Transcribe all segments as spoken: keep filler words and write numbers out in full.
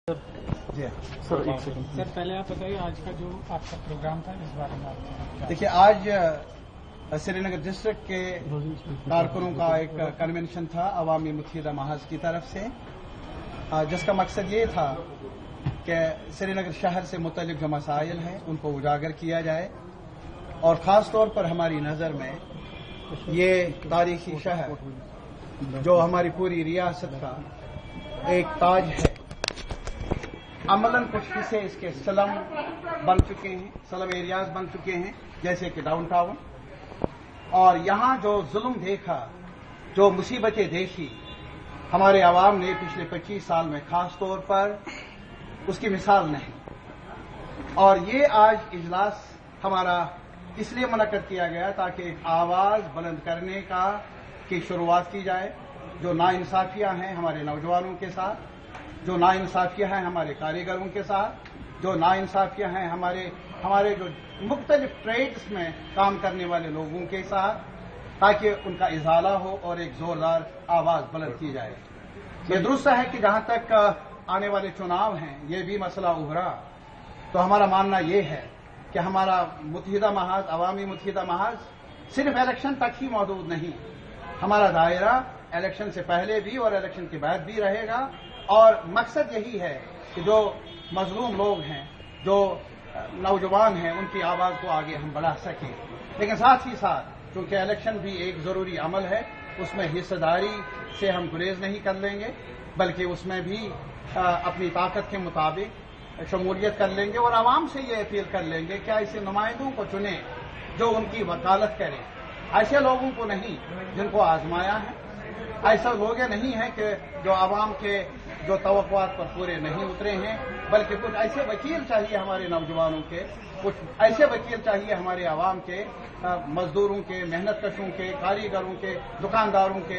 जी sir एक second sir पहले आप बताइए आज का जो आपका प्रोग्राम था इस बारे में आप देखिए, आज श्रीनगर डिस्ट्रिक्ट के कारकुनों का एक कन्वेंशन था अवामी मुत्तहिदा महाज की तरफ से, जिसका मकसद ये था कि श्रीनगर शहर से मुतल्लिक जो मसाइल हैं उनको उजागर किया जाए और ख़ास तौर पर हमारी नज़र में ये तारीखी शहर जो हमारी पूरी रियासत का एक ताज है। अमलन कुछ हिस्से इसके स्लम बन चुके हैं, स्लम एरियाज बन चुके हैं जैसे कि डाउन टाउन, और यहां जो जुल्म देखा, जो मुसीबतें देखी हमारे आवाम ने पिछले पच्चीस साल में, खास तौर पर उसकी मिसाल नहीं। और ये आज इजलास हमारा इसलिए मुनक्कद किया गया ताकि एक आवाज बुलंद करने का की शुरुआत की जाए। जो नाइंसाफियां हैं हमारे नौजवानों के साथ, जो नाइंसाफियां हैं हमारे कारीगरों के साथ, जो नाइंसाफियां हैं हमारे हमारे जो मुख्तलिफ ट्रेड्स में काम करने वाले लोगों के साथ, ताकि उनका इजाला हो और एक जोरदार आवाज बुलंद की जाए। ये दुरुस्त है कि जहां तक आने वाले चुनाव हैं ये भी मसला उभरा, तो हमारा मानना ये है कि हमारा मुत्तहिदा महाज, अवामी मुत्तहिदा महाज सिर्फ इलेक्शन तक ही मौजूद नहीं, हमारा दायरा इलेक्शन से पहले भी और इलेक्शन के बाद भी रहेगा। और मकसद यही है कि जो मजलूम लोग हैं, जो नौजवान हैं, उनकी आवाज को आगे हम बढ़ा सकें। लेकिन साथ ही साथ क्योंकि इलेक्शन भी एक जरूरी अमल है, उसमें हिस्सेदारी से हम गुरेज नहीं कर लेंगे, बल्कि उसमें भी अपनी ताकत के मुताबिक शमूलियत कर लेंगे और आवाम से ये अपील कर लेंगे कि ऐसे नुमाइंदों को चुने जो उनकी वकालत करें, ऐसे लोगों को नहीं जिनको आजमाया है, ऐसा लोग नहीं हैं कि जो आवाम के जो तवक्कुआत पर पूरे नहीं उतरे हैं, बल्कि कुछ ऐसे वकील चाहिए हमारे नौजवानों के, कुछ ऐसे वकील चाहिए हमारे आवाम के, मजदूरों के, मेहनत कशों के, कारीगरों के, दुकानदारों के,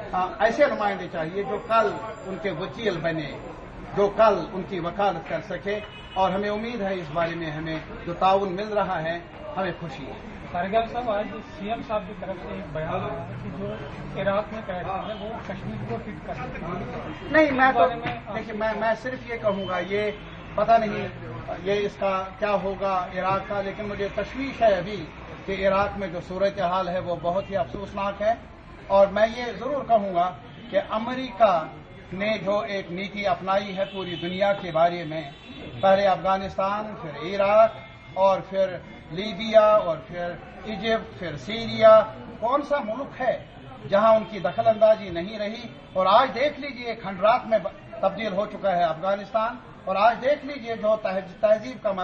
ऐसे नुमाइंदे चाहिए जो कल उनके वकील बने, जो कल उनकी वकालत कर सके। और हमें उम्मीद है इस बारे में हमें जो ताउन मिल रहा है, हमें खुशी है। कारगिल साहब, आज सीएम साहब की तरफ से एक बयान आया है कि जो इराक में कैदी है वो कश्मीर को फिट कर सकते हैं। नहीं, मैं तो देखिए मैं मैं सिर्फ ये कहूंगा, ये पता नहीं ये इसका क्या होगा इराक का, लेकिन मुझे तशवीश है अभी कि इराक में जो सूरत हाल है वो बहुत ही अफसोसनाक है। और मैं ये जरूर कहूंगा कि अमेरिका ने जो एक नीति अपनाई है पूरी दुनिया के बारे में, पहले अफगानिस्तान, फिर इराक और फिर लीबिया और फिर इजिप्ट, फिर सीरिया, कौन सा मुल्क है जहां उनकी दखलंदाजी नहीं रही। और आज देख लीजिए खंडरात में तब्दील हो चुका है अफगानिस्तान, और आज देख लीजिए जो तहजीब का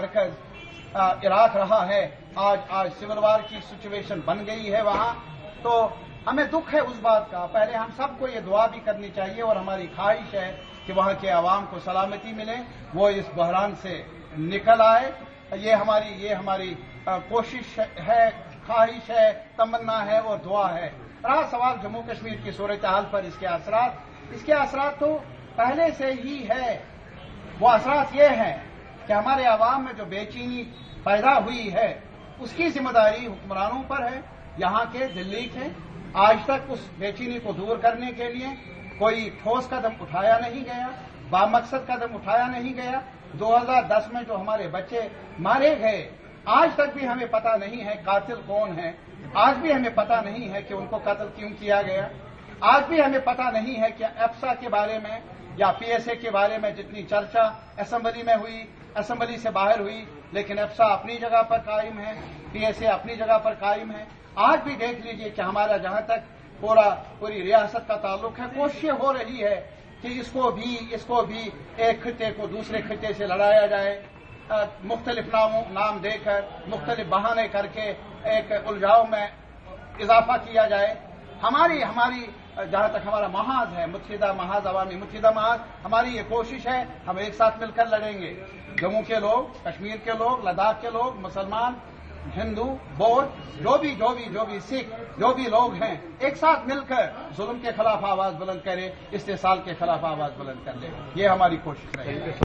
मरकज इराक रहा है, आज आज सिविल वार की सिचुएशन बन गई है वहां। तो हमें दुख है उस बात का। पहले हम सबको ये दुआ भी करनी चाहिए और हमारी ख्वाहिश है कि वहां के आवाम को सलामती मिले, वो इस बहरान से निकल आए। ये हमारी ये हमारी कोशिश है, ख्वाहिश है, तमन्ना है और दुआ है। रहा सवाल जम्मू कश्मीर की सूरत हाल पर इसके असरात, इसके असरात तो पहले से ही है। वो असरात ये हैं कि हमारे आवाम में जो बेचैनी पैदा हुई है उसकी जिम्मेदारी हुक्मरानों पर है, यहाँ के, दिल्ली के। आज तक उस बेचैनी को दूर करने के लिए कोई ठोस कदम उठाया नहीं गया, बामकसद कदम उठाया नहीं गया। दो हज़ार दस में जो हमारे बच्चे मारे गए, आज तक भी हमें पता नहीं है कातिल कौन है, आज भी हमें पता नहीं है कि उनको कत्ल क्यों किया गया, आज भी हमें पता नहीं है कि एफसा के बारे में या पीएसए के बारे में जितनी चर्चा असेंबली में हुई, असेंबली से बाहर हुई, लेकिन एफसा अपनी जगह पर कायम है, पीएसए अपनी जगह पर कायम है। आज भी देख लीजिए कि हमारा जहां तक पूरा पूरी रियासत का ताल्लुक है, कोशिश हो रही है कि इसको भी इसको भी एक खिते को दूसरे खिते से लड़ाया जाए, मुख्तलिफ नामों नाम देकर, मुख्तलिफ बहाने करके एक उलझाव में इजाफा किया जाए। हमारी हमारी जहां तक हमारा महाज है, मुत्तहिदा महाज, अवामी मुत्तहिदा महाज, हमारी ये कोशिश है हम एक साथ मिलकर लड़ेंगे। जम्मू के लोग, कश्मीर के लोग, लद्दाख के लोग, मुसलमान, हिंदू, बौद्ध, जो भी जो भी जो भी सिख, जो भी लोग हैं, एक साथ मिलकर जुल्म के खिलाफ आवाज बुलंद करें, इस्तेसाल के खिलाफ आवाज बुलंद कर ले। ये हमारी कोशिश रहेगी।